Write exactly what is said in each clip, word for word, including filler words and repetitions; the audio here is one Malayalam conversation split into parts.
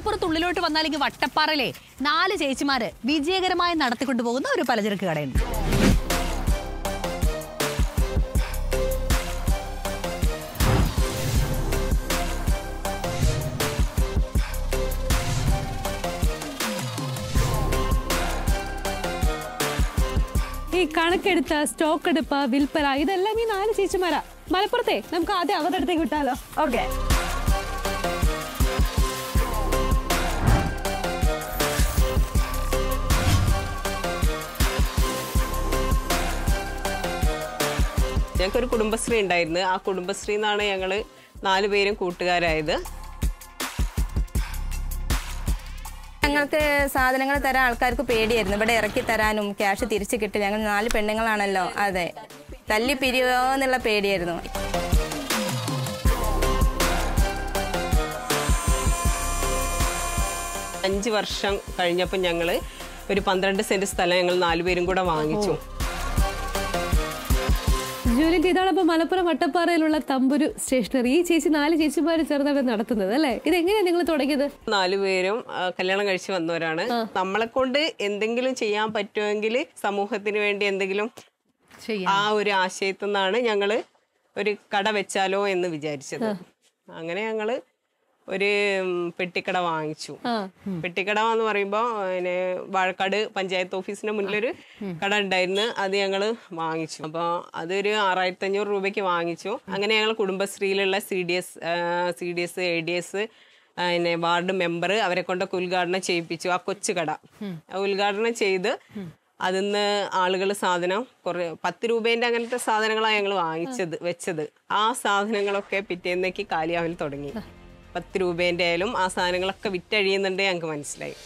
മലപ്പുറത്തുള്ളിലോട്ട് വന്നാലെങ്കിൽ വട്ടപ്പാറയിലെ നാല് ചേച്ചിമാര് വിജയകരമായി നടത്തിക്കൊണ്ടുപോകുന്ന ഒരു പലചരക്ക് കടയുണ്ട്. ഈ കണക്കെടുത്ത സ്റ്റോക്ക് എടുപ്പ് വിൽപ്പന ഇതെല്ലാം ഈ നാല് ചേച്ചിമാരാ. മലപ്പുറത്തെ നമുക്ക് ആദ്യം അവരുടെ അടുത്തേക്ക് വിട്ടാലോ? ഓക്കെ. ഞങ്ങൾക്കൊരു കുടുംബശ്രീ ഉണ്ടായിരുന്നു. ആ കുടുംബശ്രീ എന്നാണ് ഞങ്ങള് നാലുപേരും കൂട്ടുകാരായത്. ഞങ്ങൾക്ക് സാധനങ്ങൾ തരാൻ ആൾക്കാർക്ക് പേടിയായിരുന്നു. ഇവിടെ ഇറക്കി തരാനും ക്യാഷ് തിരിച്ചു കിട്ടി. ഞങ്ങൾ നാല് പെണ്ണുങ്ങളാണല്ലോ. അതെ, തല്ലി പിരിയോ എന്നുള്ള പേടിയായിരുന്നു. അഞ്ച് വർഷം കഴിഞ്ഞപ്പോൾ ഞങ്ങള് ഒരു പന്ത്രണ്ട് സെന്റ് സ്ഥലം ഞങ്ങൾ നാലുപേരും കൂടെ വാങ്ങിച്ചു. ജൂലിറ്റ്, ഇതാണപ്പോ മലപ്പുറം വട്ടപ്പാറയിലുള്ള തമ്പുരു സ്റ്റേഷനറി. ഈ ചേച്ചി നാല് ചേച്ചിമാര് ചേർന്നാണ് നടത്തുന്നത് അല്ലേ? ഇതെങ്ങനെയാ നിങ്ങൾ തുടങ്ങിയത്? നാലുപേരും കല്യാണം കഴിച്ച് വന്നവരാണ്. നമ്മളെ കൊണ്ട് എന്തെങ്കിലും ചെയ്യാൻ പറ്റുമെങ്കിൽ സമൂഹത്തിന് വേണ്ടി എന്തെങ്കിലും ആ ഒരു ആശയത്തിൽ നിന്നാണ് ഞങ്ങള് ഒരു കട വെച്ചാലോ എന്ന് വിചാരിച്ചത്. അങ്ങനെ ഞങ്ങള് ഒരു പെട്ടിക്കട വാങ്ങിച്ചു. പെട്ടിക്കട എന്ന് പറയുമ്പോ പിന്നെ വാഴക്കാട് പഞ്ചായത്ത് ഓഫീസിന്റെ മുന്നിലൊരു കട ഉണ്ടായിരുന്നു. അത് ഞങ്ങള് വാങ്ങിച്ചു. അപ്പൊ അതൊരു ആറായിരത്തി അഞ്ഞൂറ് രൂപയ്ക്ക് വാങ്ങിച്ചു. അങ്ങനെ ഞങ്ങൾ കുടുംബശ്രീയിലുള്ള C D S C D S A D S പിന്നെ വാർഡ് മെമ്പർ അവരെ കൊണ്ടൊക്കെ ഉദ്ഘാടനം ചെയ്യിപ്പിച്ചു. ആ കൊച്ചു കട ഉദ്ഘാടനം ചെയ്ത് അതിന്ന് ആളുകൾ സാധനം കുറെ പത്ത് രൂപേന്റെ അങ്ങനത്തെ സാധനങ്ങളാണ് ഞങ്ങൾ വാങ്ങിച്ചത് വെച്ചത്. ആ സാധനങ്ങളൊക്കെ പിറ്റേന്നേക്ക് കാലിയാവൽ തുടങ്ങി. പത്ത് രൂപേൻ്റെ ആയാലും ആ സാധനങ്ങളൊക്കെ വിറ്റഴിയുന്നുണ്ട് ഞങ്ങൾക്ക് മനസ്സിലായി.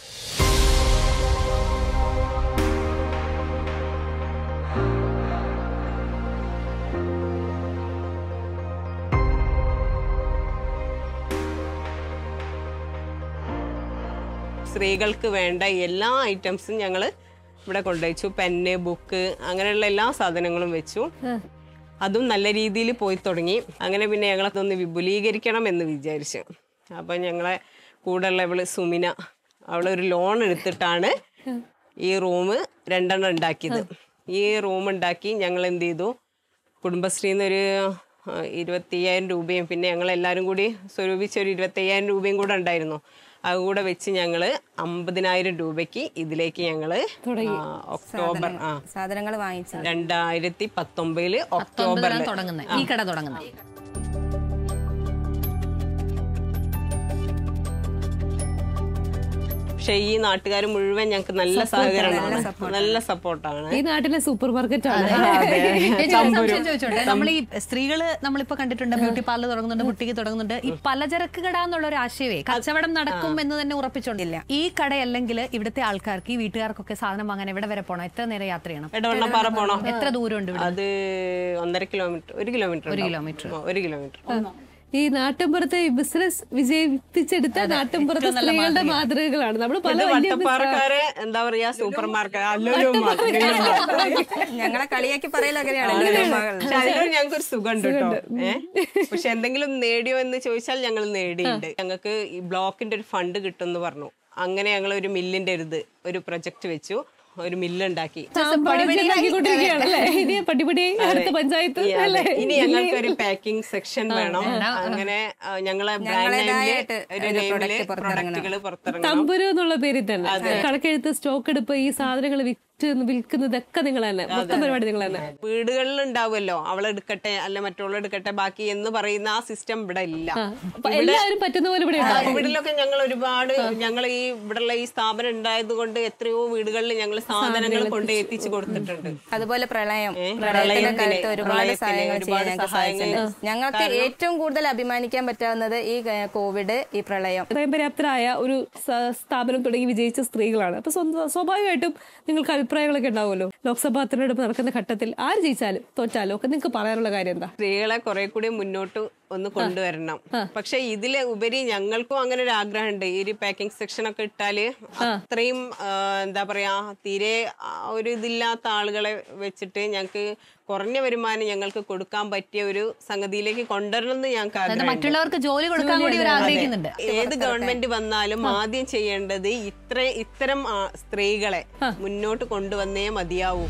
സ്ത്രീകൾക്ക് വേണ്ട എല്ലാ ഐറ്റംസും ഞങ്ങൾ ഇവിടെ കൊണ്ടുവച്ചു. പെന്ന്, ബുക്ക്, അങ്ങനെയുള്ള എല്ലാ സാധനങ്ങളും വെച്ചു. അതും നല്ല രീതിയിൽ പോയി തുടങ്ങി. അങ്ങനെ പിന്നെ ഞങ്ങളതൊന്ന് വിപുലീകരിക്കണം എന്ന് വിചാരിച്ചു. അപ്പം ഞങ്ങളെ കൂടെയുള്ള ഇവള് സുമിന, അവളൊരു ലോൺ എടുത്തിട്ടാണ് ഈ റൂം രണ്ടെണ്ണം ഉണ്ടാക്കിയത്. ഈ റൂം ഉണ്ടാക്കി ഞങ്ങൾ എന്ത് ചെയ്തു, കുടുംബശ്രീന്ന് ഒരു ഇരുപത്തി അയ്യായിരം രൂപയും പിന്നെ ഞങ്ങൾ എല്ലാവരും കൂടി സ്വരൂപിച്ച ഒരു ഇരുപത്തി അയ്യായിരം രൂപയും കൂടെ ഉണ്ടായിരുന്നു. അതുകൂടെ വെച്ച് ഞങ്ങള് അമ്പതിനായിരം രൂപയ്ക്ക് ഇതിലേക്ക് ഞങ്ങള് ഒക്ടോബർ ആ സാധനങ്ങൾ വാങ്ങിച്ചു. രണ്ടായിരത്തി പത്തൊമ്പതില് ഒക്ടോബറിൽ തുടങ്ങുന്നത് ഈ കട തുടങ്ങുന്നത്. പക്ഷെ ഈ നാട്ടുകാർ മുഴുവൻ ഞങ്ങൾക്ക് നല്ല സഹകരണമാണ്, നല്ല സപ്പോർട്ടാണ്. ഈ നാട്ടിലെ സൂപ്പർ മാർക്കറ്റ് ആണ്. ചോദിച്ചോട്ടെ, നമ്മൾ ഈ സ്ത്രീകള് നമ്മളിപ്പോ കണ്ടിട്ടുണ്ട് ബ്യൂട്ടി പാർലർ തുടങ്ങുന്നുണ്ട്, ബുട്ടിക്ക് തുടങ്ങുന്നുണ്ട്. ഈ പലചരക്ക് കട എന്നുള്ള ഒരു ആശയമേ കച്ചവടം നടക്കും എന്ന് തന്നെ ഉറപ്പിച്ചോണ്ടില്ല. ഈ കടയല്ലെങ്കിൽ ഇവിടുത്തെ ആൾക്കാർക്ക്, ഈ വീട്ടുകാർക്കൊക്കെ സാധനം വാങ്ങാൻ എവിടെ വരെ പോകണം? എത്ര നേരം യാത്ര ചെയ്യണം? എടവണ്ണപ്പാറ പോകണം. എത്ര ദൂരമുണ്ട്? അത് ഒന്നര കിലോമീറ്റർ ഒരു കിലോമീറ്റർ ഒരു കിലോമീറ്റർ ഒരു കിലോമീറ്റർ ഈ നാട്ടിൻപുറത്തെ ബിസിനസ് വിജയിപ്പിച്ചെടുത്ത നാട്ടിൻപുറത്തെ സ്ത്രീകളുടെ മാതൃകകളാണ്. നമ്മൾ പല വട്ടപ്പാറക്കാരെ എന്താ പറയാ സൂപ്പർ മാർക്കറ്റ് ഞങ്ങളെ കളിയാക്കി പറയലോ അങ്ങനെയാണ്. ഞങ്ങൾക്കൊരു സുഖം ഉണ്ട് കേട്ടോ. ഏഹ് പക്ഷെ എന്തെങ്കിലും നേടിയോ എന്ന് ചോദിച്ചാൽ ഞങ്ങൾ നേടിയിട്ടുണ്ട്. ഞങ്ങൾക്ക് ഈ ബ്ലോക്കിന്റെ ഒരു ഫണ്ട് കിട്ടും എന്ന് പറഞ്ഞു. അങ്ങനെ ഞങ്ങൾ ഒരു മില്ലിന്റെ ഒരു ഒരു പ്രൊജക്ട് വെച്ചു, ഒരു മില്ലുണ്ടാക്കി. ഇനി ഞങ്ങൾക്ക് ഒരു പാക്കിംഗ് സെക്ഷൻ വേണം. അങ്ങനെ ഞങ്ങളെ പ്രൊഡക്റ്റുകൾ പുറത്തിറങ്ങണം. തമ്പുരു എന്നുള്ള പേരിൽ തന്നെ കണക്കെഴുത്ത്, സ്റ്റോക്ക് എടുപ്പ്, ഈ സാധനങ്ങൾ വിൽക്കുന്നതൊക്കെ നിങ്ങൾ തന്നെ, മൊത്തം പരിപാടി നിങ്ങൾ തന്നെ. വീടുകളിൽ ഉണ്ടാവുമല്ലോ, അവളെടുക്കട്ടെ അല്ല മറ്റുള്ളവരെടുക്കട്ടെ ബാക്കി എന്ന് പറയുന്ന ആ സിസ്റ്റം ഇവിടെ ഇല്ല. എല്ലാവരും പറ്റുന്ന പോലെ ഇവിടെ വീട്ടിലൊക്കെ ഞങ്ങൾ ഒരുപാട് ഞങ്ങൾ ഈ ഇവിടെയുള്ള ഈ സ്ഥാപനം ഉണ്ടായത് കൊണ്ട് എത്രയോ വീടുകളിൽ ഞങ്ങൾ സാധനങ്ങൾ കൊണ്ട് എത്തിച്ചു കൊടുത്തിട്ടുണ്ട്. അതുപോലെ പ്രളയം പ്രളയത്തിന്റെ കാലത്ത് ഒരുപാട് സഹായങ്ങൾ ഞങ്ങൾക്ക് ഏറ്റവും കൂടുതൽ അഭിമാനിക്കാൻ പറ്റാവുന്നത് ഈ കോവിഡ്, ഈ പ്രളയം. സ്വയം പര്യാപ്തരായ ഒരു സ്ഥാപനം തുടങ്ങി വിജയിച്ച സ്ത്രീകളാണ്. അപ്പൊ സ്വാഭാവികമായിട്ടും നിങ്ങൾക്ക് അഭിപ്രായങ്ങളൊക്കെ ഉണ്ടാവുമല്ലോ. ലോക്സഭാ തെരഞ്ഞെടുപ്പ് നടക്കുന്ന ഘട്ടത്തിൽ ആര് ജയിച്ചാലും തോറ്റാലും ഒക്കെ നിങ്ങൾക്ക് പറയാനുള്ള കാര്യം എന്താ? സ്ത്രീകളെ കുറെ കൂടി മുന്നോട്ട് ഒന്ന് കൊണ്ടുവരണം. പക്ഷെ ഇതിലെ ഉപരി ഞങ്ങൾക്കും അങ്ങനെ ഒരു ആഗ്രഹമുണ്ട്. ഈ ഒരു പാക്കിംഗ് സെക്ഷൻ ഒക്കെ ഇട്ടാല് അത്രയും എന്താ പറയാ തീരെ ഒരു ഇതില്ലാത്ത ആളുകളെ വെച്ചിട്ട് ഞങ്ങൾക്ക് കുറഞ്ഞ വരുമാനം ഞങ്ങൾക്ക് കൊടുക്കാൻ പറ്റിയ ഒരു സംഗതിയിലേക്ക് കൊണ്ടുവരണം എന്ന് ഞങ്ങൾക്ക് മറ്റുള്ളവർക്ക് ജോലി കൊടുക്കാൻ കൂടി ആഗ്രഹിക്കുന്നുണ്ട്. ഏത് ഗവൺമെന്റ് വന്നാലും ആദ്യം ചെയ്യേണ്ടത് ഇത്ര ഇത്തരം സ്ത്രീകളെ മുന്നോട്ട് കൊണ്ടുവന്നേ മതിയാവൂ.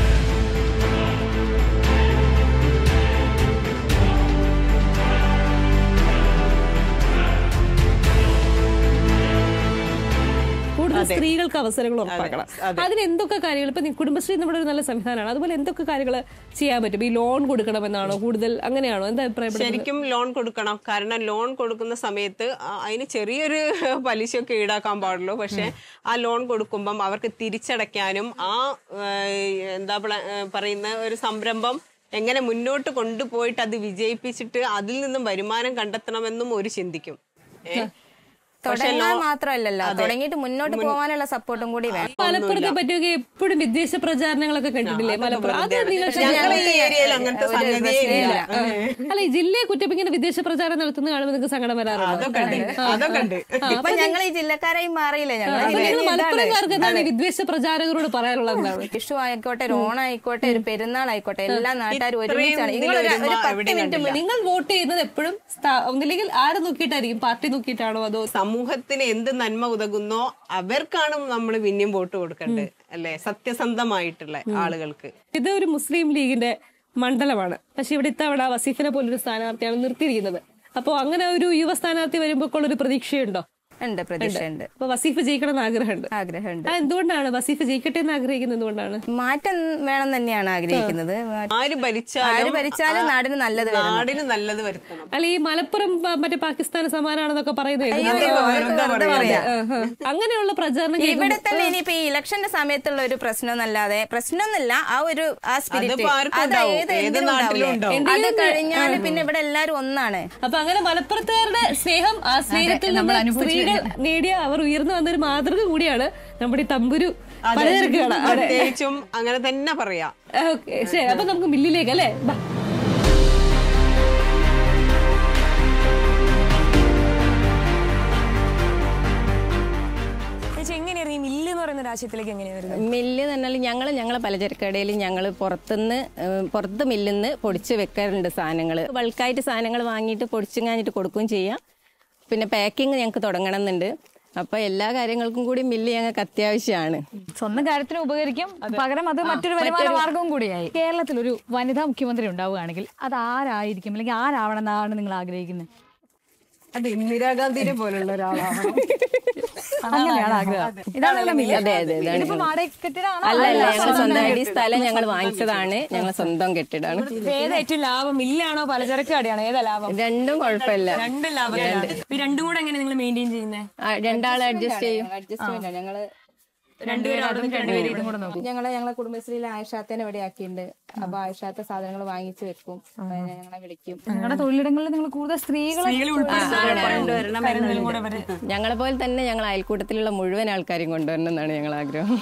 സ്ത്രീകൾക്ക് അവസരങ്ങൾ ഉറപ്പാക്കണം. അതിന് എന്തൊക്കെ കാര്യങ്ങൾ ഇപ്പൊ കുടുംബശ്രീ നമ്മുടെ ഒരു നല്ല സംവിധാനമാണ്, അതുപോലെ എന്തൊക്കെ കാര്യങ്ങൾ ചെയ്യാൻ പറ്റും? ഈ ലോൺ കൊടുക്കണമെന്നാണോ കൂടുതൽ, അങ്ങനെയാണോ? എന്താ അഭിപ്രായം? ശരിക്കും ലോൺ കൊടുക്കണം. കാരണം ലോൺ കൊടുക്കുന്ന സമയത്ത് അതിന് ചെറിയൊരു പലിശയൊക്കെ ഈടാക്കാൻ പാടുള്ളൂ. പക്ഷെ ആ ലോൺ കൊടുക്കുമ്പം അവർക്ക് തിരിച്ചടയ്ക്കാനും ആ എന്താ പറയുന്ന ഒരു സംരംഭം എങ്ങനെ മുന്നോട്ട് കൊണ്ടുപോയിട്ട് അത് വിജയിപ്പിച്ചിട്ട് അതിൽ നിന്നും വരുമാനം കണ്ടെത്തണമെന്നും ഒരു ചിന്തിക്കും. ഏഹ് തുടങ്ങാൻ മാത്രമല്ലല്ലോ, തുടങ്ങിയിട്ട് മുന്നോട്ട് പോകാനുള്ള സപ്പോർട്ടും കൂടി വേണം. മലപ്പുറത്തെ പറ്റിയൊക്കെ എപ്പോഴും വിദേശ പ്രചാരണങ്ങളൊക്കെ കണ്ടിട്ടില്ലേ? മലപ്പുറം അത് അല്ല, ഈ ജില്ലയെ കുറ്റപ്പിക്കുന്ന വിദേശ പ്രചാരണം നടത്തുന്ന കാണുമ്പോൾ നിങ്ങൾക്ക് സങ്കടം വരാറുണ്ട്. ഇപ്പൊ ഞങ്ങൾ ഈ ജില്ലക്കാരായി മാറിയില്ലേ? ഞങ്ങൾ മലപ്പുറംകാർക്ക് എന്താണ് വിദേശ പ്രചാരകരോട് പറയാനുള്ളത്? എന്താണ്? വിഷു ആയിക്കോട്ടെ, ഒരു ഓണായിക്കോട്ടെ, ഒരു പെരുന്നാൾ ആയിക്കോട്ടെ, എല്ലാ നാട്ടുകാരും ഒരുമിച്ചാണ്. നിങ്ങൾ വോട്ട് ചെയ്യുന്നത് എപ്പോഴും ഒന്നില്ലെങ്കിൽ ആരെ നോക്കിയിട്ടായിരിക്കും? പാർട്ടി നോക്കിയിട്ടാണോ അതോ സമൂഹത്തിന് എന്ത് നന്മ ഉതകുന്നോ അവർക്കാണ് നമ്മൾ പിന്നെയും വോട്ട് കൊടുക്കേണ്ടത്, അല്ലെ? സത്യസന്ധമായിട്ടുള്ള ആളുകൾക്ക്. ഇത് ഒരു മുസ്ലിം ലീഗിന്റെ മണ്ഡലമാണ്. പക്ഷെ ഇവിടെ ഇത്തവണ വസീഫിനെ പോലൊരു സ്ഥാനാർത്ഥിയാണ് നിർത്തിയിരിക്കുന്നത്. അപ്പൊ അങ്ങനെ ഒരു യുവ സ്ഥാനാർത്ഥി വരുമ്പോൾ ഉള്ളൊരു പ്രതീക്ഷയുണ്ടോ? ഉണ്ട്, പ്രതീക്ഷയുണ്ട്. അപ്പൊ വസീഫ് ജയിക്കണം എന്ന് ആഗ്രഹമുണ്ട്. ആഗ്രഹമുണ്ട്. എന്തുകൊണ്ടാണ് വസീഫ് ജയിക്കട്ടെ എന്ന് ആഗ്രഹിക്കുന്നത്? എന്തുകൊണ്ടാണ്? മാറ്റം വേണം തന്നെയാണ് ആഗ്രഹിക്കുന്നത്. ആര് ഭരിച്ചാലും ഭരിച്ചാലും നാടിന് നല്ലത് നാടിന് നല്ലത് വരുത്തണം. അല്ല, ഈ മലപ്പുറം മറ്റേ പാകിസ്ഥാൻ സമാനാണെന്നൊക്കെ പറയുന്നത് അങ്ങനെയുള്ള പ്രചാരണം ഇവിടെ തന്നെ ഇനിയിപ്പോ ഈ ഇലക്ഷന്റെ സമയത്തുള്ള ഒരു പ്രശ്നം എന്നല്ലാതെ പ്രശ്നമൊന്നുമില്ല. ആ ഒരു ആ സ്പിരിറ്റ് അത് ഏത് അത് കഴിഞ്ഞാല് പിന്നെ ഇവിടെ എല്ലാരും ഒന്നാണ്. അപ്പൊ അങ്ങനെ മലപ്പുറത്തുകാരുടെ സ്നേഹം, ആ സ്നേഹത്തിൽ നമ്മൾ സ്ത്രീകൾ നേടിയ അവർ ഉയർന്നു വന്നൊരു മാതൃക കൂടിയാണ് നമ്മുടെ ഈ തമ്പുരു പലചരക്ക് കട. പ്രത്യേകിച്ചും അങ്ങനെ തന്നെ പറയാം. ഓക്കെ, ശരി. അപ്പൊ നമുക്ക് മില്ലിലേക്ക് അല്ലേ? മില്ല് എന്ന് പറഞ്ഞാൽ ഞങ്ങൾ ഞങ്ങളെ പലചരക്കടയിൽ ഞങ്ങൾ പുറത്തുനിന്ന് പുറത്ത് മില്ലിന്ന് പൊടിച്ച് വെക്കാറുണ്ട് സാധനങ്ങൾ. ബൾക്കായിട്ട് സാധനങ്ങൾ വാങ്ങിയിട്ട് പൊടിച്ചുങ്ങാഞ്ഞിട്ട് കൊടുക്കുകയും ചെയ്യാം. പിന്നെ പാക്കിങ് ഞങ്ങൾക്ക് തുടങ്ങണം എന്നുണ്ട്. അപ്പൊ എല്ലാ കാര്യങ്ങൾക്കും കൂടി മില്ല് ഞങ്ങൾക്ക് അത്യാവശ്യമാണ്. സ്വന്തം കാര്യത്തിന് ഉപകരിക്കും, പകരം അത് മറ്റൊരു വരുമാന മാർഗവും കൂടിയായി. കേരളത്തിൽ ഒരു വനിതാ മുഖ്യമന്ത്രി ഉണ്ടാവുകയാണെങ്കിൽ അത് ആരായിരിക്കും, അല്ലെങ്കിൽ ആരാവണം എന്നാണ് നിങ്ങൾ ആഗ്രഹിക്കുന്നത്? അത് ഇന്ദിരാഗാന്ധിനെ പോലുള്ള ഒരാളാണ്. അങ്ങനെയാണ് ആഗ്രഹം. സ്വന്തമായിട്ട് സ്ഥലം ഞങ്ങൾ വാങ്ങിച്ചതാണ്, ഞങ്ങൾ സ്വന്തം കെട്ടിടാണ്. ഏതാ ഏറ്റവും ലാഭം, മില്ലാണോ പലചരക്ക് കടയാണോ? ഏതാ ലാഭം? രണ്ടും കുഴപ്പമില്ല. രണ്ടും ലാഭം. രണ്ടും കൂടെ എങ്ങനെ നിങ്ങൾ മെയിൻറ്റെയിൻ ചെയ്യുന്നത്? രണ്ടാളെ അഡ്ജസ്റ്റ് ചെയ്യും. അഡ്ജസ്റ്റ്മെന്റ് ഞങ്ങള് ഞങ്ങളെ ഞങ്ങളെ കുടുംബശ്രീയിലെ ആയിഷാത്തേനെ ഇവിടെ ആക്കിയിട്ടുണ്ട്. അപ്പൊ ആയിഷാത്തെ സാധനങ്ങൾ വാങ്ങിച്ചു വെക്കും, ഞങ്ങളെ വിളിക്കും. നിങ്ങളുടെ തൊഴിലിടങ്ങളിൽ നിങ്ങൾ കൂടുതൽ സ്ത്രീകളെ ഞങ്ങളെ പോലെ തന്നെ ഞങ്ങൾ അയൽക്കൂട്ടത്തിലുള്ള മുഴുവൻ ആൾക്കാരെയും കൊണ്ടുവരണം എന്നാണ് ഞങ്ങൾ ആഗ്രഹം.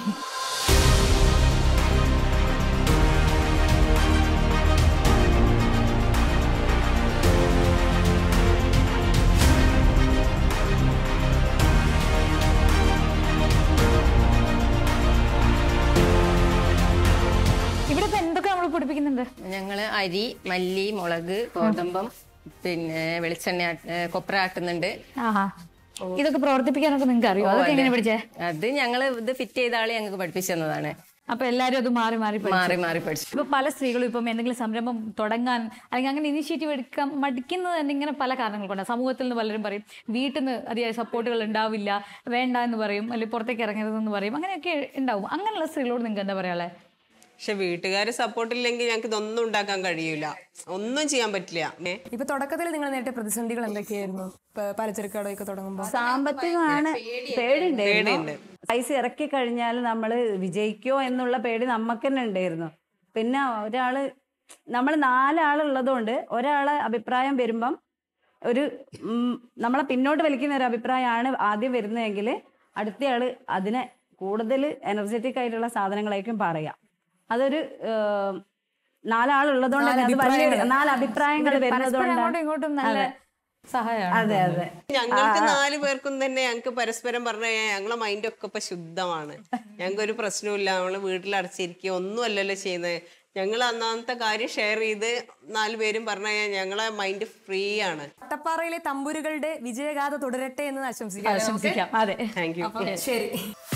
ഞങ്ങള് അരി, മല്ലി, മുളക്, ഗോതമ്പം, പിന്നെ വെളിച്ചെണ്ണ, കൊപ്ര ആട്ടുന്നുണ്ട്. ഇതൊക്കെ പ്രവർത്തിപ്പിക്കാനൊക്കെ നിങ്ങൾക്ക് അറിയോ? അതൊക്കെ എങ്ങനെ പഠിച്ചേ? അത് ഞങ്ങള് ഇത് ഫിറ്റ് ചെയ്ത ആളെ ഞങ്ങൾക്ക് പഠിപ്പിച്ചു തന്നതാണ്. അപ്പൊ എല്ലാരും അത് മാറി മാറി മാറി മാറി പഠിച്ചു. ഇപ്പൊ പല സ്ത്രീകളും ഇപ്പം എന്തെങ്കിലും സംരംഭം തുടങ്ങാൻ അല്ലെങ്കിൽ അങ്ങനെ ഇനിഷ്യേറ്റീവ് എടുക്കാൻ മടിക്കുന്നത് തന്നെ ഇങ്ങനെ പല കാരണങ്ങൾ കൊണ്ടാണ്. സമൂഹത്തിൽ നിന്ന് പലരും പറയും, വീട്ടിൽ നിന്ന് അതിയായ സപ്പോർട്ടുകൾ ഉണ്ടാവില്ല, വേണ്ട എന്ന് പറയും, അല്ലെങ്കിൽ പുറത്തേക്ക് ഇറങ്ങരുതെന്ന് പറയും, അങ്ങനെയൊക്കെ ഉണ്ടാവും. അങ്ങനെയുള്ള സ്ത്രീകളോട് നിങ്ങൾക്ക് എന്താ പറയാ? പക്ഷെ വീട്ടുകാര് സപ്പോർട്ടില്ലെങ്കിൽ ഞങ്ങൾക്ക് ഇതൊന്നും ഉണ്ടാക്കാൻ കഴിയൂല, ഒന്നും ചെയ്യാൻ പറ്റില്ല. ഇപ്പൊ തുടക്കത്തിൽ നിങ്ങൾ നേരിട്ട പ്രതിസന്ധികൾ എന്തൊക്കെയായിരുന്നു? പലചരക്ക് കടയൊക്കെ തുടങ്ങുമ്പോൾ സാമ്പത്തികമാണ്, പേടിയുണ്ട്. പൈസ ഇറക്കി കഴിഞ്ഞാൽ നമ്മൾ വിജയിക്കോ എന്നുള്ള പേടി നമുക്ക് തന്നെ ഉണ്ടായിരുന്നു. പിന്നെ ഒരാള് നമ്മൾ നാലാളുള്ളതുകൊണ്ട് ഒരാളെ അഭിപ്രായം വരുമ്പം ഒരു നമ്മളെ പിന്നോട്ട് വലിക്കുന്ന ഒരു അഭിപ്രായമാണ് ആദ്യം വരുന്നതെങ്കിൽ അടുത്തയാള് അതിനെ കൂടുതൽ എനർജറ്റിക് ആയിട്ടുള്ള സാധനങ്ങളായിരിക്കും പറയാം. അതൊരു നാലാളുള്ളതുകൊണ്ട് തന്നെ അത് വലിയ നാല് അഭിപ്രായങ്ങൾ വരുന്നതുകൊണ്ട് ഇങ്ങോട്ടും നല്ല സഹായമാണ്. അതെ അതെ ഞങ്ങൾക്ക് നാല് പേർക്കും തന്നെ ഞങ്ങൾക്ക് പരസ്പരം പറഞ്ഞു കഴിഞ്ഞാൽ ഞങ്ങളെ മൈൻഡ് ഒക്കെ ഇപ്പൊ ശുദ്ധമാണ്. ഞങ്ങൾക്ക് ഒരു പ്രശ്നമില്ല. നമ്മള് വീട്ടിൽ അടച്ചിരിക്കുക ഒന്നും അല്ലല്ലോ ചെയ്യുന്നത്. ഞങ്ങൾ അന്നത്തെ കാര്യം ഷെയർ ചെയ്ത് നാല് പേരും പറഞ്ഞു കഴിഞ്ഞാൽ ഞങ്ങളെ മൈൻഡ് ഫ്രീ ആണ്. വട്ടപ്പാറയിലെ തമ്പുരുകളുടെ വിജയഗാഥ തുടരട്ടെ എന്ന് ആശംസിക്കാം. ആശംസിക്കാം. അതെ, താങ്ക് യു. ശരി.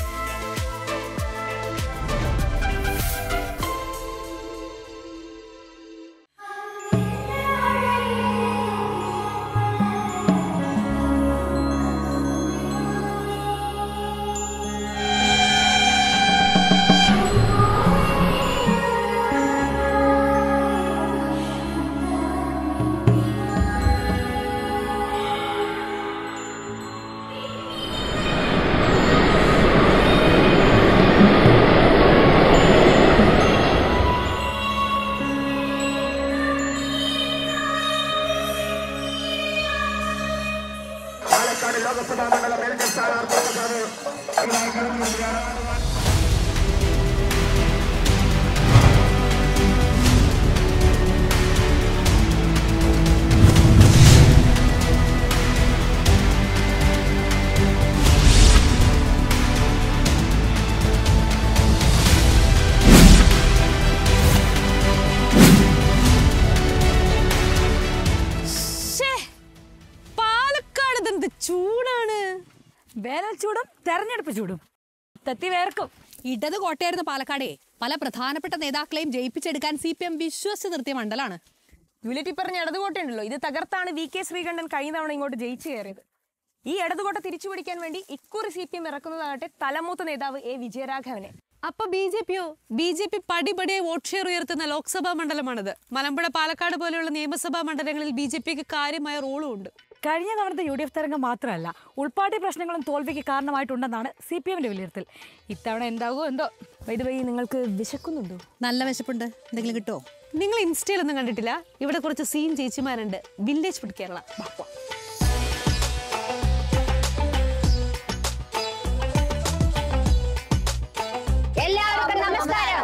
ചൂടാണ്, വേനൽ ചൂടും തെരഞ്ഞെടുപ്പ് ചൂടും തത്തി വേർക്കും. ഇടത് കോട്ടയായിരുന്ന പാലക്കാടെ പല പ്രധാനപ്പെട്ട നേതാക്കളെയും ജയിപ്പിച്ചെടുക്കാൻ സി പി എം വിശ്വസിച്ച് നിർത്തിയ മണ്ഡലമാണ്. ജൂലിറ്റി പറഞ്ഞ ഇടതുകോട്ടയുണ്ടല്ലോ, ഇത് തകർത്താണ് വി കെ ശ്രീകണ്ഠൻ കഴിഞ്ഞ തവണ ഇങ്ങോട്ട് ജയിച്ചു കയറിയത്. ഈ ഇടതുകോട്ട തിരിച്ചു പിടിക്കാൻ വേണ്ടി ഇക്കുറി സി പി എം ഇറക്കുന്നതാകട്ടെ തലമൂത്ത നേതാവ് എ വിജയരാഘവനെ. അപ്പൊ ബി ജെ പിയോ ബി ജെ പി പടിപടിയെ വോട്ട് ഷെയർ ഉയർത്തുന്ന ലോക്സഭാ മണ്ഡലമാണിത്. മലമ്പുഴ, പാലക്കാട് പോലെയുള്ള നിയമസഭാ മണ്ഡലങ്ങളിൽ ബി ജെ പിക്ക് കാര്യമായ റോളും ഉണ്ട്. കഴിഞ്ഞ തവണത്തെ യു ഡി എഫ് തരംഗം മാത്രമല്ല, ഉൾപ്പാർട്ടി പ്രശ്നങ്ങളും തോൽവിക്ക് കാരണമായിട്ടുണ്ടെന്നാണ് സി പി എമ്മിന്റെ വിലയിരുത്തൽ. ഇത്തവണ എന്താകുമോ എന്തോ. വൈദ്യുതി നിങ്ങൾക്ക് വിശക്കുന്നുണ്ടോ? നല്ല വിശപ്പുണ്ട്, എന്തെങ്കിലും കിട്ടുമോ? നിങ്ങൾ ഇൻസ്റ്റയിലൊന്നും കണ്ടിട്ടില്ല? ഇവിടെ കുറച്ച് സീൻ ചേച്ചിമാരുണ്ട്. Village food Kerala. എല്ലാവർക്കും നമസ്കാരം.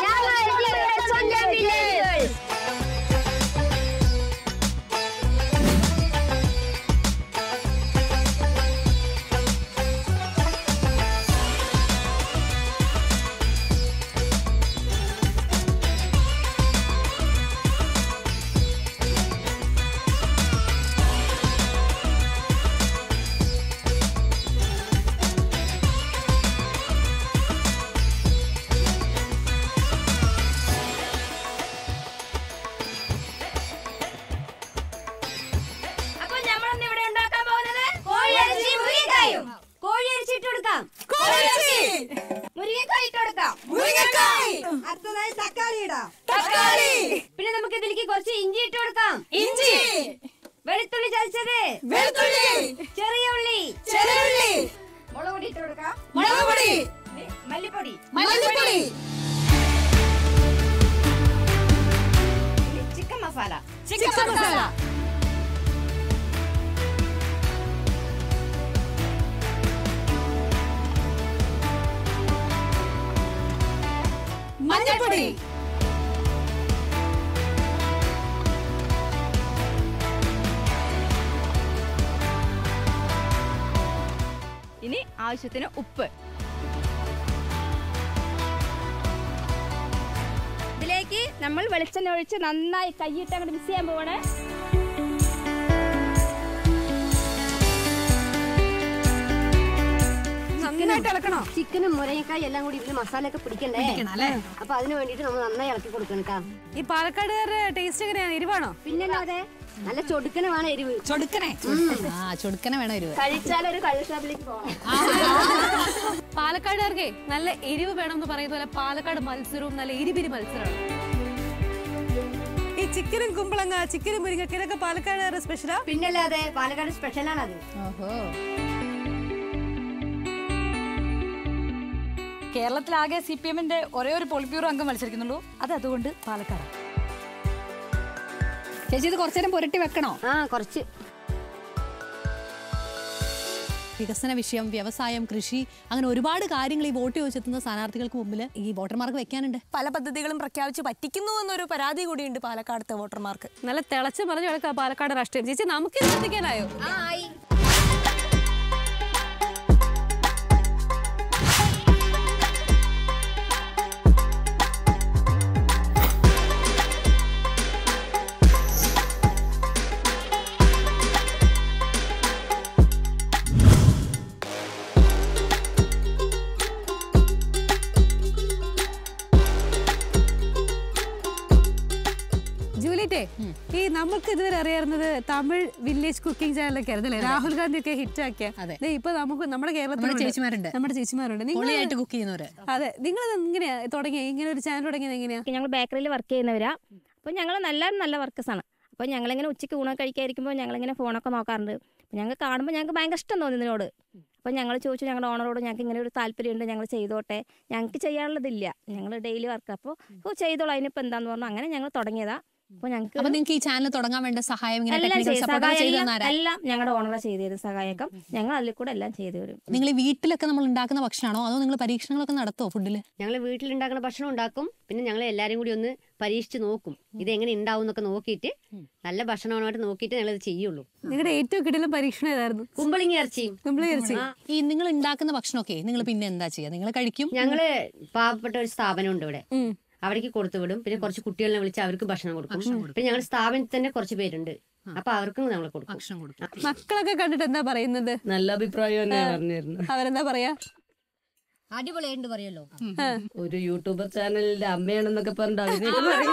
പിന്നെ നമുക്ക് ഇതിലേക്ക് കുറച്ച് ഇഞ്ചി ഇട്ട് കൊടുക്കാം. ഇഞ്ചി, വെളുത്തുള്ളി ചതച്ചത്, വെളുത്തുള്ളി, ചെറിയ ഉള്ളി, ചെറിയ ഉള്ളി, മുളക് പൊടി ഇട്ട് കൊടുക്കാം, മുളക് പൊടി, മല്ലിപ്പൊടി, മല്ലിപ്പൊടി, ചിക്കൻ മസാല, ചിക്കൻ മസാല, മഞ്ഞൾപ്പൊടി, ഇനി ആവശ്യത്തിന് ഉപ്പ്. ഇതിലേക്ക് നമ്മൾ വെളിച്ചെണ്ണ ഒഴിച്ച് നന്നായി കൈയിട്ട് അങ്ങോട്ട് മിക്സ് ചെയ്യാൻ പോവാണ്. ചിക്കനും മുരങ്ങക്കായി എല്ലാം കൂടി ഇതിന് മസാല ഒക്കെ പിടിക്കണ്ടേ? അപ്പൊ അതിന് വേണ്ടിട്ട് നമ്മൾ നന്നായി ഇളക്കി കൊടുക്കണം. ഈ പാലക്കാടുകാരുടെ ടേസ്റ്റ് എങ്ങനെയാണ്? എരിവാണോ? പിന്നല്ലാതെ നല്ല ചൊടുക്കനെ വേണം എരിവ്. ചൊടുക്കനെ ആ ചൊടുക്കനെ വേണം എരിവ്. കഴിച്ചാലൊരു കള്ളുഷാപ്പിലേക്ക് പോകണം. പാലക്കാടുകാർക്കേ നല്ല എരിവ് വേണം എന്ന് പറയുന്ന പോലെ പാലക്കാട് മത്സരവും നല്ല എരിപിരി മത്സരമാണ്. ഈ ചിക്കനും കുമ്പളങ്ങ, ചിക്കനും മുരിങ്ങക്ക ഇതൊക്കെ പാലക്കാടുകാരുടെ സ്പെഷ്യലാ? പിന്നല്ലാതെ പാലക്കാട് സ്പെഷ്യലാണത്. ഓഹോ. കേരളത്തിലാകെ സി പി എമ്മിന്റെ ഒരേ ഒരു പോളിറ്റ് ബ്യൂറോ അംഗം മത്സരിക്കുന്നുള്ളൂ. അത് അതുകൊണ്ട് പാലക്കാട്. ചേച്ചി ഇത് കുറച്ചേരം പുരട്ടി വെക്കണോ? ആ കുറച്ച്. വികസന വിഷയം, വ്യവസായം, കൃഷി, അങ്ങനെ ഒരുപാട് കാര്യങ്ങൾ ഈ വോട്ട് ചോദിച്ചെത്തുന്ന സ്ഥാനാർത്ഥികൾക്ക് മുമ്പിൽ ഈ വോട്ടർമാർക്ക് വെക്കാനുണ്ട്. പല പദ്ധതികളും പ്രഖ്യാപിച്ച് പറ്റിക്കുന്നു എന്നൊരു പരാതി കൂടിയുണ്ട് പാലക്കാടത്തെ വോട്ടർമാർക്ക്. നല്ല തിളച്ച് പറഞ്ഞു കിടക്കുക പാലക്കാട് രാഷ്ട്രീയം. ചേച്ചി നമുക്ക് എത്തിക്കാനായോ? ഈ നമുക്ക് ഇതുവരെ അറിയാവുന്നത് തമിഴ് വില്ലേജ് കുക്കിംഗ് ചാനലൊക്കെ ആയിരുന്നല്ലേ, രാഹുൽ ഗാന്ധി ഒക്കെ ഹിറ്റ് ആക്കിയ. ഇപ്പൊ നമുക്ക് നമ്മുടെ കേരളത്തിൽ ചേച്ചിമാരുണ്ട് നമ്മുടെ ചേച്ചിമാരുണ്ട് കുക്ക് ചെയ്യുന്നവര്. അതെ, നിങ്ങൾ എങ്ങനെയാ തുടങ്ങിയ ഇങ്ങനെ ഒരു ചാനൽ തുടങ്ങിയത്? എങ്ങനെയാ? ഞങ്ങൾ ബേക്കറിയിൽ വർക്ക് ചെയ്യുന്നവരാ. അപ്പൊ ഞങ്ങൾ നല്ല നല്ല വർക്കേഴ്സാണ്. അപ്പൊ ഞങ്ങളിങ്ങനെ ഉച്ചയ്ക്ക് ഊണൊക്കെ കഴിക്കാതിരിക്കുമ്പോൾ ഞങ്ങളിങ്ങനെ ഫോണൊക്കെ നോക്കാറുണ്ട്. ഞങ്ങൾ കാണുമ്പോൾ ഞങ്ങൾക്ക് ഭയങ്കര ഇഷ്ടം തോന്നി ഇതിനോട്. അപ്പോൾ ഞങ്ങൾ ചോദിച്ചു ഞങ്ങളുടെ ഓണറോട്, ഞങ്ങൾക്ക് ഇങ്ങനെ ഒരു താല്പര്യമുണ്ട്, ഞങ്ങൾ ചെയ്തോട്ടെ, ഞങ്ങൾക്ക് ചെയ്യാനുള്ളതില്ല, ഞങ്ങൾ ഡെയിലി വർക്ക്. അപ്പോൾ ഓ ചെയ്തോളൂ, അതിനിപ്പോൾ എന്താന്ന് പറഞ്ഞു അങ്ങനെ ഞങ്ങൾ തുടങ്ങിയതാ. അപ്പൊ ഞങ്ങൾക്ക് നിങ്ങൾക്ക് ഈ ചാനൽ തുടങ്ങാൻ വേണ്ട സഹായം എല്ലാം ഞങ്ങളുടെ ഓണറെ ചെയ്തു തരും. സഹായകം ഞങ്ങൾ അതിൽ കൂടെ എല്ലാം ചെയ്തു തരും. നിങ്ങൾ വീട്ടിലൊക്കെ നമ്മൾ ഉണ്ടാക്കുന്ന ഭക്ഷണമാണോ അതോ നിങ്ങൾ പരീക്ഷണങ്ങളൊക്കെ നടത്തുമോ ഫുഡിൽ? ഞങ്ങൾ വീട്ടിലുണ്ടാക്കുന്ന ഭക്ഷണം ഉണ്ടാക്കും. പിന്നെ ഞങ്ങൾ എല്ലാവരും കൂടി ഒന്ന് പരീക്ഷിച്ച് നോക്കും, ഇത് എങ്ങനെ ഉണ്ടാവും എന്നൊക്കെ നോക്കിയിട്ട് നല്ല ഭക്ഷണമായിട്ട് നോക്കിയിട്ട് ഞങ്ങൾ ഇത് ചെയ്യുള്ളൂ. നിങ്ങളുടെ ഏറ്റവും കിടലും പരീക്ഷണം ഏതായിരുന്നു? കുമ്പളിങ്ങി ഇറച്ചിയും. കുമ്പളി ഇറച്ചി. ഈ നിങ്ങൾ ഉണ്ടാക്കുന്ന ഭക്ഷണമൊക്കെ നിങ്ങൾ പിന്നെ എന്താ ചെയ്യുക? നിങ്ങൾ കഴിക്കും? ഞങ്ങള് പാവപ്പെട്ട ഒരു സ്ഥാപനം ഉണ്ട് ഇവിടെ, അവിടേക്ക് കൊടുത്തു വിടും. പിന്നെ കുറച്ച് കുട്ടികളെ വിളിച്ച് അവർക്ക് ഭക്ഷണം കൊടുക്കും. പിന്നെ ഞങ്ങളുടെ സ്ഥാപനത്തിൽ തന്നെ കുറച്ച് പേരുണ്ട്, അപ്പൊ അവർക്കും നമ്മൾ കൊടുക്കും ഭക്ഷണം കൊടുക്കും. മക്കളൊക്കെ കണ്ടിട്ട് എന്താ പറയുന്നത്? നല്ല അഭിപ്രായം പറഞ്ഞിരുന്നു. അവരെന്താ പറയാ? അടിപൊളിയായിട്ട് പറയല്ലോ. ഒരു യൂട്യൂബർ ചാനലിന്റെ അമ്മയാണെന്നൊക്കെ പറഞ്ഞു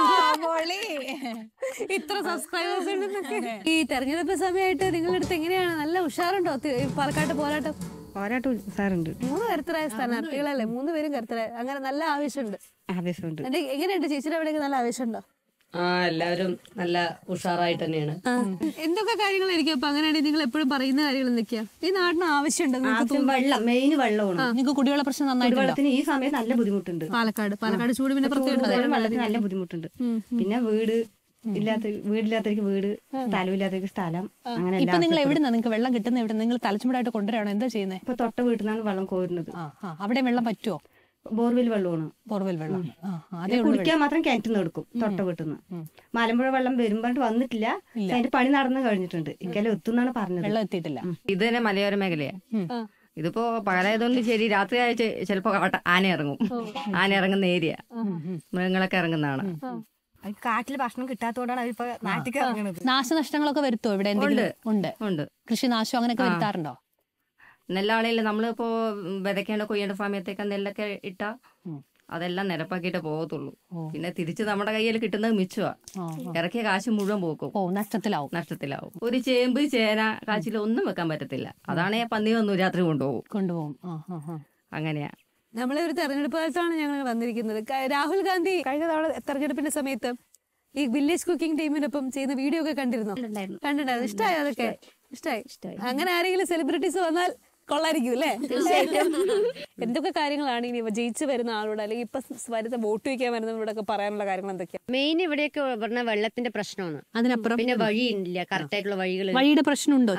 ഇത്ര സബ്സ്ക്രൈബേഴ്സ് ഉണ്ടെന്നൊക്കെ. ഈ തെരഞ്ഞെടുപ്പ് സമയമായിട്ട് നിങ്ങളുടെ അടുത്ത് എങ്ങനെയാണ്? നല്ല ഉഷാറുണ്ടോ പാലക്കാട്ട് പോരാട്ടം? പോരാട്ടം ഉഷാറുണ്ട്. മൂന്ന് കരുത്തരായ സ്ഥാനാർത്ഥികളല്ലേ, മൂന്ന് പേരും കരുത്തരായ, അങ്ങനെ നല്ല ആവേശമുണ്ട്. ആവേശമുണ്ട്. എങ്ങനെയുണ്ട് ചേച്ചിയുടെ അവിടെയൊക്കെ? നല്ല ആവേശമുണ്ടോ? ആ, എല്ലാവരും നല്ല ഉഷാറായിട്ട് തന്നെയാണ്. എന്തൊക്കെ കാര്യങ്ങളായിരിക്കും അപ്പൊ? അങ്ങനെയാണെങ്കിൽ നിങ്ങൾ എപ്പോഴും പറയുന്ന കാര്യങ്ങൾ എന്തൊക്കെയാ? ഈ നാടിന് ആവശ്യമുണ്ട് വെള്ളം, മെയിൻ വെള്ളമാണ്. നിങ്ങൾക്ക് കുടിവെള്ള പ്രശ്നം നന്നായിട്ട് വെള്ളത്തിന് ഈ സമയത്ത് നല്ല ബുദ്ധിമുട്ടുണ്ട്. പാലക്കാട് പാലക്കാട് ചൂട് പിന്നെ വെള്ളത്തിന് നല്ല ബുദ്ധിമുട്ടുണ്ട്. പിന്നെ വീട് ഇല്ലാത്ത വീടില്ലാത്തവർക്ക് വീട്, സ്ഥലമില്ലാത്തവർക്ക് സ്ഥലം, അങ്ങനെ. ഇപ്പൊ നിങ്ങൾ എവിടുന്നാ നിങ്ങൾക്ക് വെള്ളം കിട്ടുന്ന? എവിടെ നിങ്ങൾ തലച്ചുമടായിട്ട് കൊണ്ടുവരാണോ? എന്താ ചെയ്യുന്നത്? ഇപ്പൊ തൊട്ട വീട്ടിൽ നിന്നാണ് വെള്ളം കോരുന്നത്. അവിടെ വെള്ളം പറ്റുമോ? ബോർവെൽ വെള്ളമാണ്. ബോർവെൽ വെള്ളം കുടിക്കാൻ മാത്രം കിണറ്റിൽ നിന്ന് എടുക്കും, തൊട്ട വീട്ടിൽ നിന്ന്. മലമ്പുഴ വെള്ളം വരുമ്പോട്ട് വന്നിട്ടില്ല, അതിന്റെ പണി നടന്നു കഴിഞ്ഞിട്ടുണ്ട്. എനിക്കെല്ലാം എത്തുന്നാണ് പറഞ്ഞത്. വെള്ളം എത്തിയിട്ടില്ല. ഇത് തന്നെ മലയോര മേഖലയാ. ഇതിപ്പോ പകലായതുകൊണ്ട് ശരി, രാത്രി ആയ ചിലപ്പോ ആന ഇറങ്ങും. ആന ഇറങ്ങുന്ന ഏരിയ, മൃഗങ്ങളൊക്കെ ഇറങ്ങുന്നതാണ്. കാട്ടില് ഭക്ഷണം കിട്ടാത്തോണ്ടാണ് അവരിപ്പോ നാട്ടിലേക്ക് ഇറങ്ങുന്നത്. നാശനഷ്ടങ്ങളൊക്കെ വരുത്തോ ഇവിടെ? ഉണ്ട് ഉണ്ട്. കൃഷി നാശം അങ്ങനെയൊക്കെ വരുത്താറുണ്ടോ? നെല്ലാളിയിൽ നമ്മളിപ്പോ വിതയ്ക്കേണ്ട കൊയ്യേണ്ട സമയത്തേക്ക് നെല്ലൊക്കെ ഇട്ടാ അതെല്ലാം നിരപ്പാക്കിയിട്ടേ പോകത്തുള്ളൂ. പിന്നെ തിരിച്ച് നമ്മുടെ കയ്യിൽ കിട്ടുന്നത് മിച്ചമാ. ഇറക്കിയ കാശ് മുഴുവൻ പോക്കും, നഷ്ടത്തിലാവും നഷ്ടത്തിലാവും. ഒരു ചേമ്പ്, ചേന, കാച്ചിൽ ഒന്നും വെക്കാൻ പറ്റത്തില്ല. അതാണെ പന്നി വന്നു രാത്രി കൊണ്ടുപോകും കൊണ്ടുപോകും അങ്ങനെയാ. നമ്മളെ ഒരു തെരഞ്ഞെടുപ്പ് കാലത്താണ് ഞങ്ങൾ വന്നിരിക്കുന്നത്. രാഹുൽ ഗാന്ധി കഴിഞ്ഞ തവണ തെരഞ്ഞെടുപ്പിന്റെ സമയത്ത് ഈ വില്ലേജ് കുക്കിംഗ് ടീമിനൊപ്പം ചെയ്യുന്ന വീഡിയോ ഒക്കെ കണ്ടിരുന്നോ? കണ്ടിട്ടുണ്ടായിരുന്നു. ഇഷ്ടമായോ അതൊക്കെ? ഇഷ്ടമായി. അങ്ങനെ ആരെങ്കിലും സെലിബ്രിറ്റീസ് വന്നാൽ കൊള്ളായിരിക്കും അല്ലേ? എന്തൊക്കെ കാര്യങ്ങളാണ് ഇനി ജയിച്ചു വരുന്ന ആളോട് അല്ലെങ്കിൽ ഇപ്പൊ വരുന്ന വോട്ട് വയ്ക്കാൻ വരുന്നവരോടൊക്കെ പറയാനുള്ള കാര്യങ്ങൾ എന്തൊക്കെയാ? മെയിൻ ഇവിടെയൊക്കെ പറഞ്ഞ വെള്ളത്തിന്റെ പ്രശ്നമാണ്. അതിനപ്പുറം പിന്നെ വഴിയില്ല, കറക്റ്റ് ആയിട്ടുള്ള വഴികൾ. വഴിയുടെ പ്രശ്നമുണ്ടോ?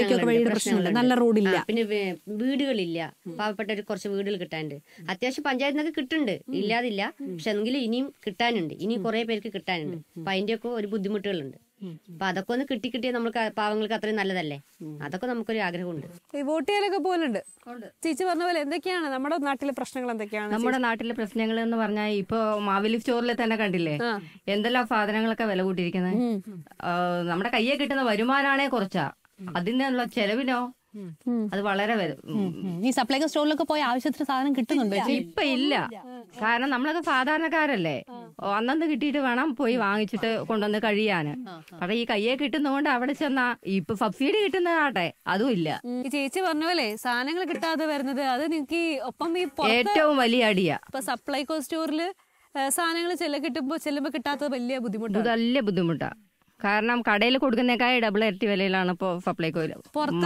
നല്ല റോഡില്ല. പിന്നെ വീടുകളില്ല. പാവപ്പെട്ട ഒരു കുറച്ച് വീടുകൾ കിട്ടാനുണ്ട്. അത്യാവശ്യം പഞ്ചായത്തിൽ നിന്നൊക്കെ കിട്ടുന്നുണ്ട്, ഇല്ലാതില്ല. പക്ഷെ എങ്കിലും ഇനിയും കിട്ടാനുണ്ട്, ഇനിയും കുറെ പേർക്ക് കിട്ടാനുണ്ട്. അപ്പൊ അതിന്റെയൊക്കെ ഒരു ബുദ്ധിമുട്ടുകളുണ്ട്. അപ്പൊ അതൊക്കെ ഒന്ന് കിട്ടി കിട്ടിയാൽ നമ്മൾക്ക് പാവങ്ങൾക്ക് അത്രയും നല്ലതല്ലേ. അതൊക്കെ നമുക്കൊരു ആഗ്രഹമുണ്ട്. ഈ വോട്ട് ചെയ്യാനൊക്കെ പോലുണ്ട്. ചേച്ചി പറഞ്ഞ പോലെ എന്തൊക്കെയാണ് നമ്മുടെ നാട്ടിലെ പ്രശ്നങ്ങൾ? എന്തൊക്കെയാണ് നമ്മുടെ നാട്ടിലെ പ്രശ്നങ്ങൾ എന്ന് പറഞ്ഞാൽ ഇപ്പൊ മാവേലി സ്റ്റോറിൽ തന്നെ കണ്ടില്ലേ എന്തെല്ലാം സാധനങ്ങളൊക്കെ വില കൂട്ടിയിരിക്കുന്നത്. നമ്മുടെ കയ്യെ കിട്ടുന്ന വരുമാനാണേ കുറച്ചാ, അതിനുള്ള ചെലവിനോ അത് വളരെ വരും. ഈ സപ്ലൈകോ സ്റ്റോറിലൊക്കെ പോയി ആവശ്യത്തിന് സാധനം കിട്ടുന്നുണ്ടോ? ഇപ്പൊ ഇല്ല, കാരണം നമ്മളൊക്കെ സാധാരണക്കാരല്ലേ. അന്നന്ന് കിട്ടിയിട്ട് വേണം പോയി വാങ്ങിച്ചിട്ട് കൊണ്ടുവന്ന് കഴിയാന്. പക്ഷെ ഈ കയ്യെ കിട്ടുന്നതുകൊണ്ട് അവിടെ ചെന്നാ ഇപ്പൊ സബ്സിഡി കിട്ടുന്നതാട്ടെ അതും ഇല്ല. ഈ ചേച്ചി പറഞ്ഞ പോലെ സാധനങ്ങൾ കിട്ടാതെ വരുന്നത് അത് നിങ്ങൾക്ക് ഒപ്പം ഈ ഏറ്റവും വലിയ അടിയാ. ഇപ്പൊ സപ്ലൈകോ സ്റ്റോറില് സാധനങ്ങൾ ചെല്ല കിട്ടുമ്പോ ചെല്ലുമ്പോ കിട്ടാത്തത് വലിയ ബുദ്ധിമുട്ടാണ്. വലിയ ബുദ്ധിമുട്ടാ, കാരണം കടയിൽ കൊടുക്കുന്നേക്കായി ഡബിൾ ഇരട്ടി വിലയിലാണ് ഇപ്പൊ സപ്ലൈകോയില്.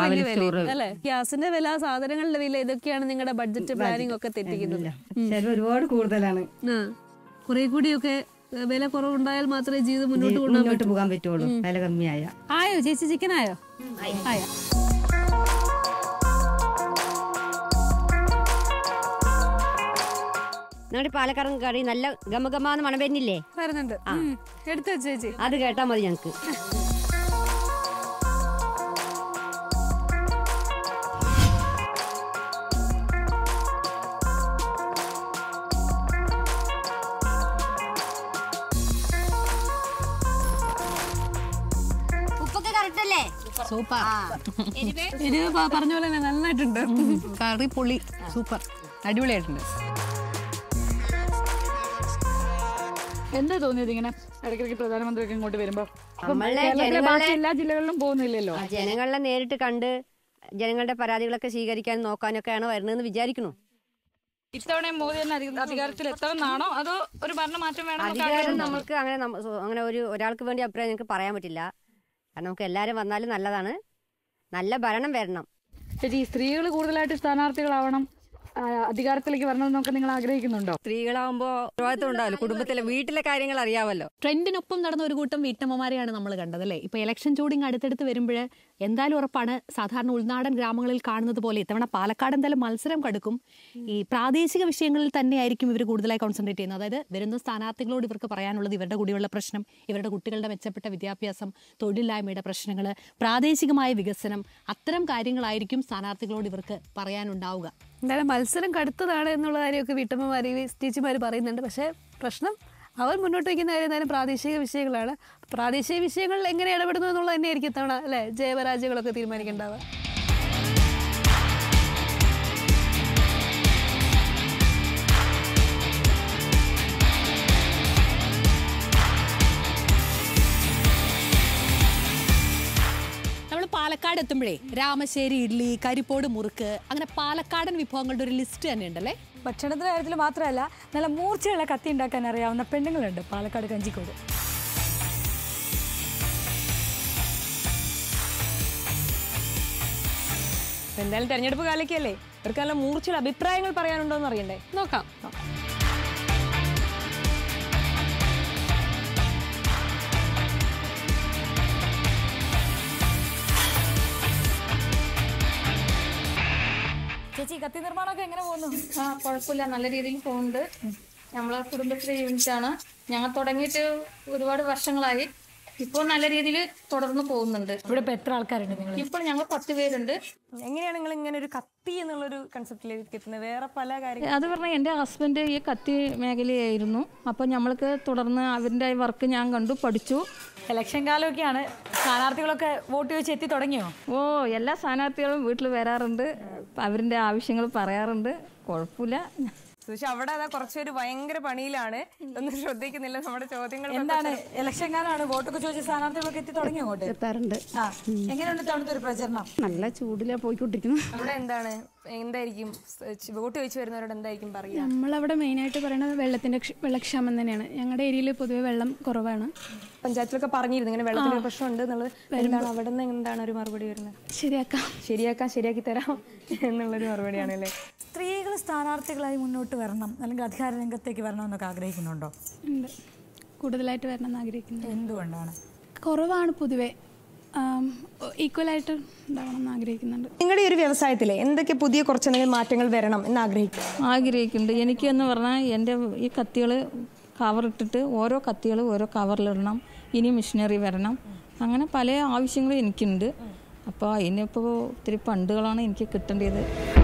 ഗ്യാസിന്റെ വില, സാധനങ്ങളുടെ വില, ഇതൊക്കെയാണ് നിങ്ങളുടെ ബഡ്ജറ്റ് പ്ലാനിംഗ് ഒക്കെ തെറ്റിക്കുന്നത്. ഒരുപാട് കൂടുതലാണ്. കുറെ കൂടിയൊക്കെ വില കുറവുണ്ടായാൽ മാത്രമേ ജീവിതം മുന്നോട്ട് മുന്നോട്ട് പോകാൻ പറ്റുള്ളൂ. വില കമ്മിയായ. ആയോ ചേച്ചി? ചിക്കൻ ആയോ? ആയോ? നമ്മുടെ പാലക്കാടൻ കറി നല്ല ഗമഗമാന്ന് മണം വരുന്നില്ലേ? വരുന്നുണ്ട്. എടുത്തു വെച്ച് ചേച്ചി, അത് കേട്ടാ മതി ഞങ്ങക്ക്. ഉപ്പൊക്കെ കറക്റ്റ് അല്ലേ? സൂപ്പർ. എരിവ് പറഞ്ഞ പോലെ തന്നെ നന്നായിട്ടുണ്ട്. കറി പൊളി, സൂപ്പർ, അടിപൊളിയായിട്ടുണ്ട്. എന്താ തോന്നിയത് ഇങ്ങനെ ഇടയ്ക്കിടയ്ക്ക് പ്രധാനമന്ത്രിയൊക്കെ ഇങ്ങോട്ട് വരുമ്പോ? എല്ലാ ജില്ലകളിലും പോകുന്നില്ലല്ലോ. ജനങ്ങളെ നേരിട്ട് കണ്ട് ജനങ്ങളുടെ പരാതികളൊക്കെ സ്വീകരിക്കാൻ നോക്കാനൊക്കെയാണ് വരുന്നതെന്ന് വിചാരിക്കുന്നു. ഇത്തവണ മോദി തന്നെ അധികാരത്തിൽ എത്തണമെന്നാണോ അതോ ഒരു ഭരണമാറ്റം വേണം? അധികാരം നമുക്ക് അങ്ങനെ അങ്ങനെ ഒരു ഒരാൾക്ക് വേണ്ടി അഭിപ്രായം ഞങ്ങൾക്ക് പറയാൻ പറ്റില്ല. കാരണം നമുക്ക് എല്ലാവരും വന്നാലും നല്ലതാണ്, നല്ല ഭരണം വരണം. ചേച്ചി, സ്ത്രീകൾ കൂടുതലായിട്ട് സ്ഥാനാർത്ഥികളാവണം, അധികാരത്തിലേക്ക് വരണമെന്നൊക്കെ നിങ്ങൾ ആഗ്രഹിക്കുന്നുണ്ടോ? സ്ത്രീകളാവുമ്പോ ഉത്തരവാദിത്വം ഉണ്ടാവല്ലോ, കുടുംബത്തിലെ വീട്ടിലെ കാര്യങ്ങൾ അറിയാമല്ലോ. ട്രെൻഡിനൊപ്പം നടന്ന ഒരു കൂട്ടം വീട്ടമ്മമാരെയാണ് നമ്മൾ കണ്ടത് അല്ലേ? ഇപ്പൊ ഇലക്ഷൻ ചൂടിങ് അടുത്തടുത്ത് വരുമ്പോൾ എന്തായാലും ഉറപ്പാണ് സാധാരണ ഉൾനാടൻ ഗ്രാമങ്ങളിൽ കാണുന്നത് പോലെ ഇത്തവണ പാലക്കാട് എന്തായാലും മത്സരം കടുക്കും. ഈ പ്രാദേശിക വിഷയങ്ങളിൽ തന്നെയായിരിക്കും ഇവർ കൂടുതലായി കോൺസെൻട്രേറ്റ് ചെയ്യുന്നത്. അതായത് വരുന്ന സ്ഥാനാർത്ഥികളോട് ഇവർക്ക് പറയാനുള്ളത് ഇവരുടെ കുടിവെള്ള പ്രശ്നം, ഇവരുടെ കുട്ടികളുടെ മെച്ചപ്പെട്ട വിദ്യാഭ്യാസം, തൊഴിലില്ലായ്മയുടെ പ്രശ്നങ്ങൾ, പ്രാദേശികമായ വികസനം, അത്തരം കാര്യങ്ങളായിരിക്കും സ്ഥാനാർത്ഥികളോട് ഇവർക്ക് പറയാനുണ്ടാവുക. എന്തായാലും മത്സരം കടുത്തതാണ് എന്നുള്ള കാര്യമൊക്കെ വീട്ടമ്മമാർ ടീച്ചർമാർ പറയുന്നുണ്ട്. പക്ഷേ പ്രശ്നം അവർ മുന്നോട്ട് വയ്ക്കുന്ന കാര്യം എന്തായാലും പ്രാദേശിക വിഷയങ്ങളാണ്. പ്രാദേശിക വിഷയങ്ങളിൽ എങ്ങനെ ഇടപെടുന്നു എന്നുള്ളത് തന്നെയായിരിക്കും ഇത്തവണ അല്ലേ ജയപരാജയങ്ങളൊക്കെ തീരുമാനിക്കേണ്ടാവുക. പാലക്കാട് എത്തുമ്പോഴേ രാമശ്ശേരി ഇഡ്ഡലി, കരിപ്പോട് മുറുക്ക്, അങ്ങനെ പാലക്കാടൻ വിഭവങ്ങളുടെ ഒരു ലിസ്റ്റ് തന്നെ ഉണ്ടല്ലേ? ഭക്ഷണത്തിന്റെ കാര്യത്തിൽ മാത്രമല്ല, നല്ല മൂർച്ചയുള്ള കത്തി ഉണ്ടാക്കാൻ അറിയാവുന്ന പെണ്ണുങ്ങളുണ്ട് പാലക്കാട് കഞ്ചിക്കോട്. എന്തായാലും തെരഞ്ഞെടുപ്പ് കാലൊക്കെയല്ലേ, ഇവർക്ക് നല്ല മൂർച്ചയുള്ള അഭിപ്രായങ്ങൾ പറയാനുണ്ടോ എന്ന് അറിയണ്ടേ? നോക്കാം. ചേച്ചി, കത്തി നിർമ്മാണമൊക്കെ എങ്ങനെ പോകുന്നു? ആ, കുഴപ്പമില്ല, നല്ല രീതിയിൽ പോകുന്നുണ്ട്. നമ്മളെ കുടുംബശ്രീ യൂണിറ്റ് ആണ്, ഞങ്ങൾ തുടങ്ങിയിട്ട് ഒരുപാട് വർഷങ്ങളായി. ഇപ്പോൾ നല്ല രീതിയിൽ തുടർന്ന് പോകുന്നുണ്ട്. ഇവിടെ ഇപ്പൊ എത്ര ആൾക്കാരുണ്ട് നിങ്ങൾ? ഇപ്പോൾ ഞങ്ങൾ പത്ത് പേരുണ്ട്. എങ്ങനെയാണ് നിങ്ങൾ ഇങ്ങനെ ഒരു കത്തി എന്നുള്ളൊരു കൺസെപ്റ്റിലേക്ക് എത്തുന്നത്? വേറെ പല കാര്യങ്ങൾ അത് പറഞ്ഞാൽ എൻ്റെ ഹസ്ബൻഡ് ഈ കത്തി മേഖലയായിരുന്നു. അപ്പോൾ നമ്മൾക്ക് തുടർന്ന് അവരുടെ വർക്ക് ഞാൻ കണ്ടു, പഠിച്ചു. ഇലക്ഷൻ കാലമൊക്കെയാണ്, സ്ഥാനാർത്ഥികളൊക്കെ വോട്ട് ചോദിച്ച് എത്തി തുടങ്ങിയോ? ഓ, എല്ലാ സ്ഥാനാർത്ഥികളും വീട്ടിൽ വരാറുണ്ട്, അവരുടെ ആവശ്യങ്ങൾ പറയാറുണ്ട്. കുഴപ്പമില്ല. പക്ഷെ അവിടെ അതാ കുറച്ചൊരു ഭയങ്കര പണിയിലാണ്, ഒന്നും ശ്രദ്ധിക്കുന്നില്ല നമ്മുടെ ചോദ്യങ്ങൾ. എന്താണ് ഇലക്ഷൻ കാലമാണ്, വോട്ടൊക്കെ ചോദിച്ച സ്ഥാനാർത്ഥികളൊക്കെ എത്തി തുടങ്ങിയോ? അങ്ങോട്ട് എത്താറുണ്ട്. എങ്ങനെയുണ്ട് തവണത്തെ ഒരു പ്രചരണം? നല്ല ചൂടിലാ പോയിക്കൊണ്ടിരിക്കുന്നു. അവിടെ എന്താണ് എന്തായിരിക്കും വോട്ട് ചോദിച്ചു വരുന്നവരോട് എന്തായിരിക്കും പറയുക? നമ്മളവിടെ മെയിനായിട്ട് പറയുന്നത് വെള്ളത്തിന്റെ വെള്ളക്ഷാമം തന്നെയാണ്. ഞങ്ങളുടെ ഏരിയയിൽ പൊതുവെ വെള്ളം കുറവാണ്. പഞ്ചായത്തിലൊക്കെ പറഞ്ഞിരുന്നു ഇങ്ങനെ വെള്ളത്തിന്റെ പ്രശ്നമുണ്ട് എന്നുള്ളത്. എന്താണ് അവിടെ നിന്ന് എന്താണ് ഒരു മറുപടി വരുന്നത്? ശരിയാക്കാം ശരിയാക്കാം ശരിയാക്കി തരാം എന്നുള്ളൊരു മറുപടിയാണ് അല്ലേ? സ്ത്രീകൾ സ്ഥാനാർത്ഥികളായി മുന്നോട്ട് വരണം, അല്ലെങ്കിൽ അധികാര രംഗത്തേക്ക് വരണം എന്നൊക്കെ ആഗ്രഹിക്കുന്നുണ്ടോ? ഉണ്ട്, കൂടുതലായിട്ട് വരണം എന്ന് ആഗ്രഹിക്കുന്നു. എന്തുകൊണ്ടാണ്? കുറവാണ് പൊതുവെ, ഈക്വലായിട്ട് ഉണ്ടാവണം എന്ന് ആഗ്രഹിക്കുന്നുണ്ട്. നിങ്ങളുടെ ഈ ഒരു വ്യവസായത്തിലെ എന്തൊക്കെ പുതിയ കുറച്ചെന്തെങ്കിലും മാറ്റങ്ങൾ വരണം എന്ന് ആഗ്രഹിക്കുന്നു? ആഗ്രഹിക്കുന്നുണ്ട്. എനിക്കെന്ന് പറഞ്ഞാൽ എൻ്റെ ഈ കത്തികൾ കവറിട്ടിട്ട് ഓരോ കത്തികൾ ഓരോ കവറിലിടണം, ഇനി മിഷനറി വരണം, അങ്ങനെ പല ആവശ്യങ്ങളും എനിക്കുണ്ട്. അപ്പോൾ അതിനിപ്പോൾ ഒത്തിരി ഫണ്ടുകളാണ് എനിക്ക് കിട്ടേണ്ടത്.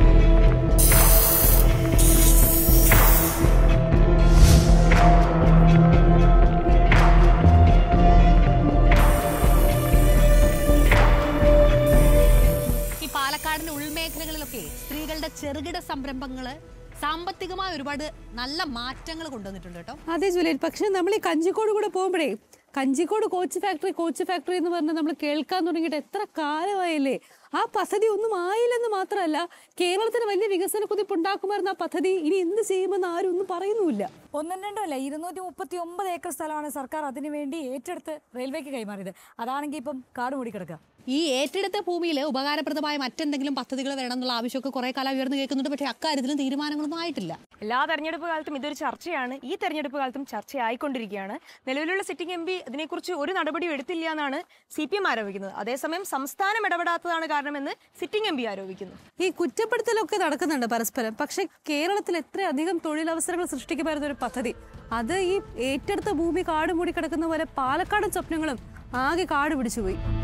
പാലക്കാടിന്റെ ഉൾമേഖലകളിലൊക്കെ സ്ത്രീകളുടെ ചെറുകിട സംരംഭങ്ങള് സാമ്പത്തികമായ ഒരുപാട് നല്ല മാറ്റങ്ങൾ കൊണ്ടുവന്നിട്ടുണ്ട് കേട്ടോ. അതെ ജൂലിയറ്റ്, പക്ഷെ നമ്മൾ ഈ കഞ്ചിക്കോട് കൂടെ പോകുമ്പോഴേ Kanjikode coach factory coach factory എന്ന് പറഞ്ഞാൽ നമ്മൾ കേൾക്കാൻ തുടങ്ങിയിട്ട് എത്ര കാലമായില്ലേ. ആ പദ്ധതി ഒന്നും ആയില്ലെന്ന് മാത്രമല്ല, കേരളത്തിന് വലിയ വികസന കുതിപ്പ് ഉണ്ടാക്കുമായിരുന്ന ആ പദ്ധതി ഇനി എന്ത് ചെയ്യുമെന്ന് ആരും ഒന്നും പറയുന്നുമില്ല. ഒന്നും രണ്ടോ അല്ല, ഇരുന്നൂറ്റി മുപ്പത്തി ഒമ്പത് ഏക്കർ സ്ഥലമാണ് സർക്കാർ അതിനുവേണ്ടി ഏറ്റെടുത്ത് റെയിൽവേക്ക് കൈമാറിയത്. അതാണെങ്കിൽ ഇപ്പം കാട് മൂടിക്കിടക്കുക. ഈ ഏറ്റെടുത്ത ഭൂമിയിൽ ഉപകാരപ്രദമായ മറ്റെന്തെങ്കിലും പദ്ധതികൾ വരണം എന്നുള്ള ആവശ്യമൊക്കെ കുറെ കാലം ഉയർന്നു കേൾക്കുന്നുണ്ട്. പക്ഷേ അക്കാര്യത്തിലും തീരുമാനങ്ങളൊന്നും ആയിട്ടില്ല. എല്ലാ തെരഞ്ഞെടുപ്പ് കാലത്തും ഇതൊരു ചർച്ചയാണ്. ഈ തെരഞ്ഞെടുപ്പ് കാലത്തും ചർച്ചയായിക്കൊണ്ടിരിക്കുകയാണ്. നിലവിലുള്ള സിറ്റിംഗ് എം പി ഇതിനെക്കുറിച്ച് ഒരു നടപടിയും എടുത്തില്ല എന്നാണ് സി പി എം ആരോപിക്കുന്നത്. അതേസമയം സംസ്ഥാനം ഇടപെടാത്തതാണ് കാരണം കാരണമെന്ന് സിറ്റിംഗ് എം പി ആരോപിക്കുന്നു. ഈ കുറ്റപ്പെടുത്തലൊക്കെ നടക്കുന്നുണ്ട് പരസ്പരം. പക്ഷെ കേരളത്തിൽ എത്രയധികം തൊഴിലവസരങ്ങൾ സൃഷ്ടിക്കപ്പെടുന്ന ഒരു പദ്ധതി, അത് ഈ ഏറ്റെടുത്ത ഭൂമി കാട് മൂടി കിടക്കുന്ന പോലെ പാലക്കാടും സ്വപ്നങ്ങളും ആകെ കാട് പിടിച്ചുപോയി.